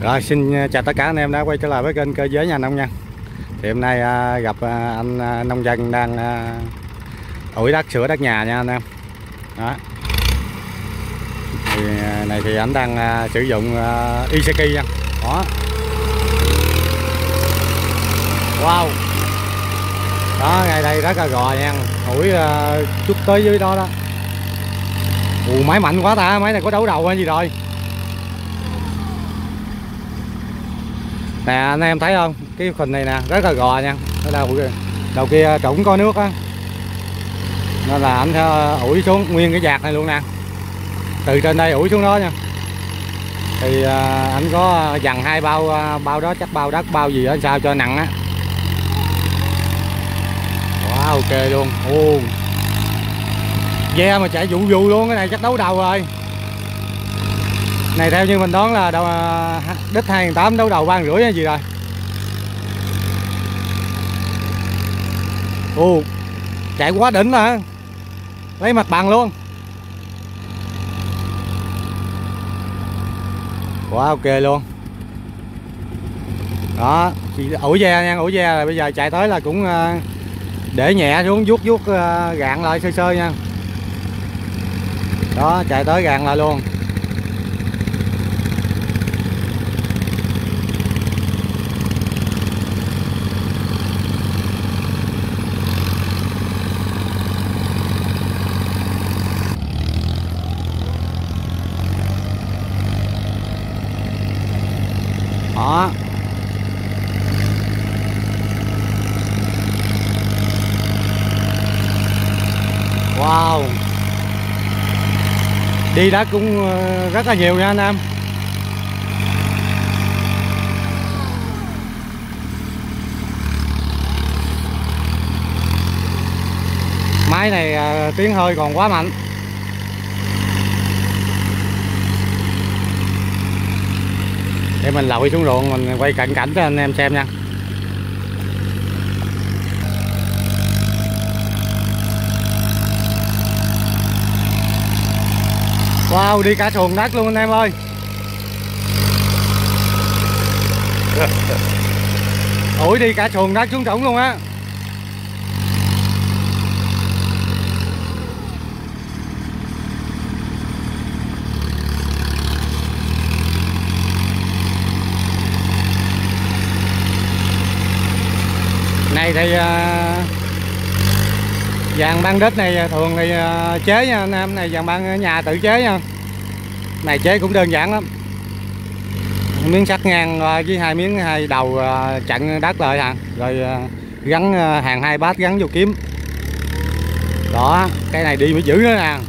Rồi, xin chào tất cả anh em đã quay trở lại với kênh Cơ Giới Nhà Nông nha. Thì hôm nay gặp anh nông dân đang ủi đất, sửa đất nhà nha anh em. Đó. Thì này thì anh đang sử dụng Iseki nha. Đó. Wow. Đó, ngay đây rất là gò nha. Ủi chút tới dưới đó đó. Máy mạnh quá ta, máy này có đấu đầu hay gì rồi. Nè anh em thấy không, cái phần này nè rất là gò nha, ở đầu kia trũng có nước á, nên là anh sẽ ủi xuống nguyên cái vạc này luôn nè, từ trên đây ủi xuống đó nha. Thì anh có dằn hai bao đó, chắc bao đất bao gì đó sao cho nặng á. Wow, ok luôn. Ve mà chạy vụ luôn, cái này chắc đấu đầu rồi. Này theo như mình đoán là đích 2.800 đấu đầu 3.500 hay gì rồi. Chạy quá đỉnh là lấy mặt bằng luôn. Quá ok luôn. Đó, ủi ve nha, ủi ve là bây giờ chạy tới là cũng để nhẹ xuống, vuốt gạn lại sơ sơ nha. Đó, chạy tới gạn lại luôn. Đó. Wow. Đi đất cũng rất là nhiều nha anh em. Máy này tiếng hơi còn quá mạnh. Để mình lội xuống ruộng mình quay cận cảnh cho anh em xem nha. Wow, đi cả xuồng đất luôn anh em ơi. Ủi đi cả xuồng đất xuống trũng luôn á. Này thì vàng băng đít này thường thì chế nha anh em, này vàng băng ở nhà tự chế nha. Này chế cũng đơn giản lắm. Miếng sắt ngang với hai miếng hai đầu chặn đất lại hả, rồi gắn hàng 2 bát gắn vô kiếm. Đó, cái này đi mới dữ nữa nè.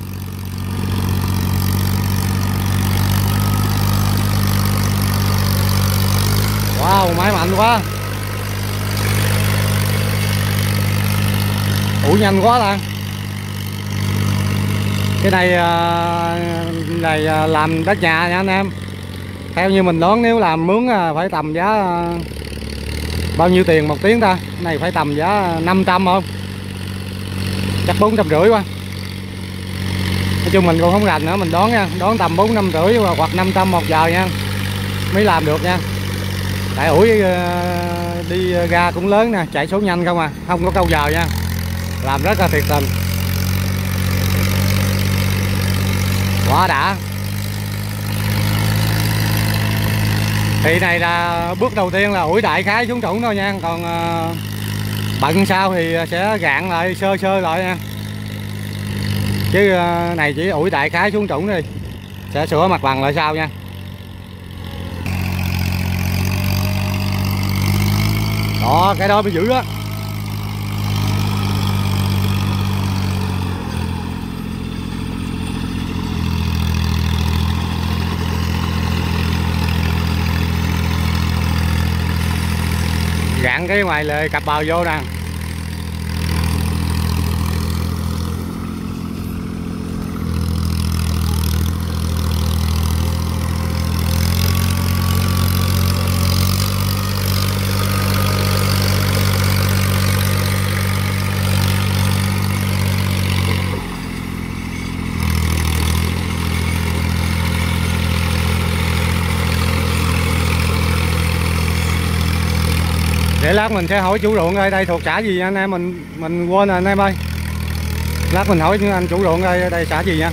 Wow, máy mạnh quá. Ủi nhanh quá ta. Cái này làm đất nhà nha anh em. Theo như mình đoán nếu làm mướn phải tầm giá bao nhiêu tiền một tiếng ta. Cái này phải tầm giá 500 không? Chắc 450 quá. Nói chung mình cũng không rành nữa, mình đoán nha, đoán tầm 450 hoặc 500 một giờ nha, mới làm được nha. Tại ủi đi ra cũng lớn nè, chạy số nhanh không à, không có câu giờ nha. Làm rất là thiệt tình. Quá đã. Thì này là bước đầu tiên là ủi đại khái xuống trũng thôi nha. Còn bận sau thì sẽ gạn lại sơ sơ lại nha. Chứ này chỉ ủi đại khái xuống trũng đi, sẽ sửa mặt bằng lại sau nha. Đó, cái đó mới dữ á. Gạn cái ngoài lề cặp bào vô nè. Để lát mình sẽ hỏi chủ ruộng ơi đây thuộc xã gì nha anh em, mình quên rồi anh em ơi. Lát mình hỏi anh chủ ruộng ơi đây xã gì nha.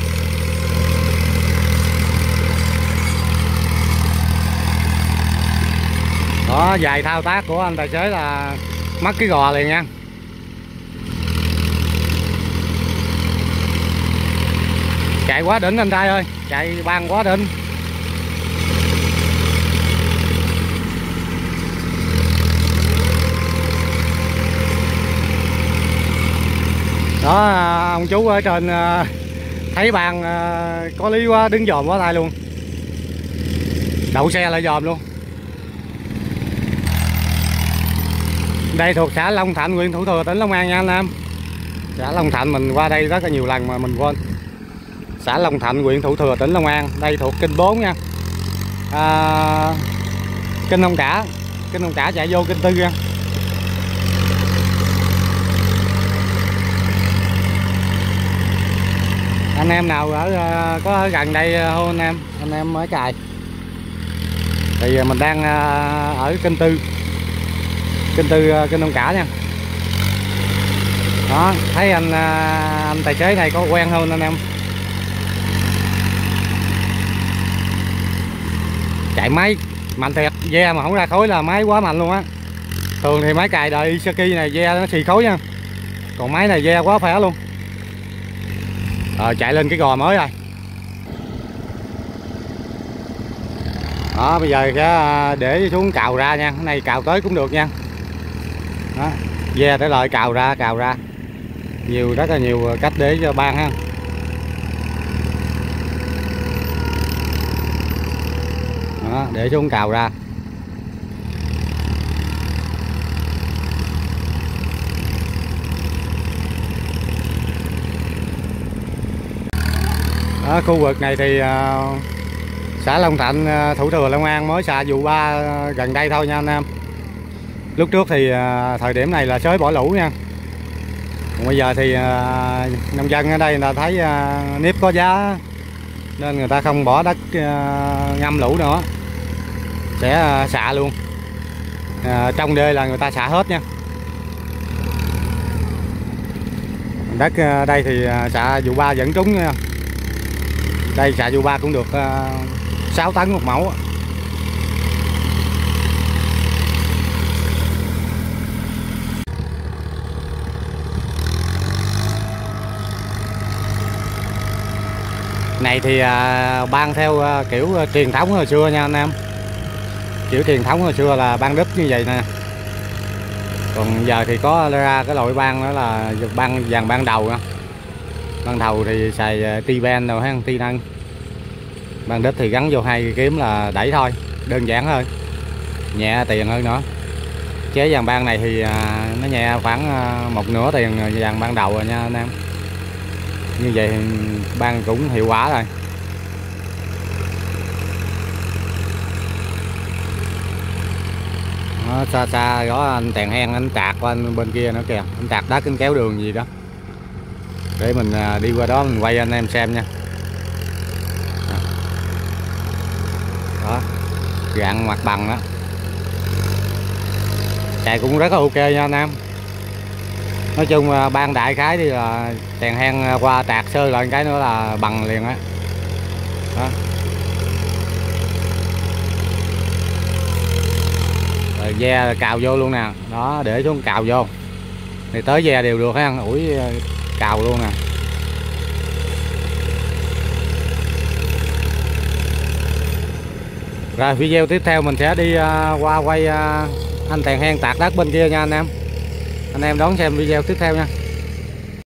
Đó, vài thao tác của anh tài xế là mất cái gò liền nha. Chạy quá đỉnh anh trai ơi, chạy băng quá đỉnh. Đó, ông chú ở trên thấy bàn có lý quá, đứng dòm quá tay luôn, đậu xe lại dòm luôn. Đây thuộc xã Long Thạnh, huyện Thủ Thừa, tỉnh Long An nha anh em. Xã Long Thạnh mình qua đây rất là nhiều lần mà mình quên. Xã Long Thạnh, huyện Thủ Thừa, tỉnh Long An. Đây thuộc kênh 4 nha. Kênh Hồng Cả chạy vô kênh 4 nha. Anh em nào có ở gần đây hô anh em mới cài. Thì mình đang ở kênh 4, kênh Hồng Cả nha. Đó, thấy anh tài xế này có quen hơn anh em. Chạy máy mạnh thiệt, ve mà không ra khối là máy quá mạnh luôn á. Thường thì máy cài đời Isaki này ve nó xì khối nha, còn máy này ve quá khỏe luôn. Chạy lên cái gò mới rồi. Đó, bây giờ sẽ để xuống cào ra nha, cái này cào tới cũng được nha. Đó, ve để lại cào ra nhiều, rất là nhiều cách để cho ban ha. Đó, để xuống cào ra. Ở khu vực này thì xã Long Thạnh, Thủ Thừa, Long An mới xả vụ 3 gần đây thôi nha anh em. Lúc trước thì thời điểm này là xới bỏ lũ nha. Còn bây giờ thì nông dân ở đây người ta thấy nếp có giá nên người ta không bỏ đất ngâm lũ nữa, sẽ xả luôn. Trong đê là người ta xả hết nha. Đất đây thì xả vụ 3 vẫn trúng nha. Đây xạ vụ 3 cũng được 6 tấn một mẫu. Này thì ban theo kiểu truyền thống hồi xưa nha anh em. Kiểu truyền thống hồi xưa là ban đúp như vậy nè. Còn giờ thì có ra cái loại ban đó là ban đầu nha. Ban đầu thì xài T-ben rồi ha, T-nâng. Ban đít thì gắn vô 2 cây kiếm là đẩy thôi, đơn giản thôi, nhẹ tiền hơn nữa. Chế dàn ban này thì nó nhẹ khoảng 1/2 tiền dàn ban đầu rồi nha anh em. Như vậy thì ban cũng hiệu quả rồi. Đó, xa xa có anh Tèn Hen anh tạc qua bên kia nữa kìa, anh tạc đá kính kéo đường gì đó. Để mình đi qua đó mình quay anh em xem nha. Đó, gạn mặt bằng đó. Chạy cũng rất là ok nha anh em. Nói chung ban đại khái thì là Tèn Hen qua tạc sơ lại cái nữa là bằng liền á. Đó. Rồi ve cào vô luôn nè. Đó, để xuống cào vô thì tới ve đều được ha, ủi cào luôn nè. Rồi video tiếp theo mình sẽ đi qua quay anh Tèn Hen tạc đất bên kia nha anh em. Anh em đón xem video tiếp theo nha.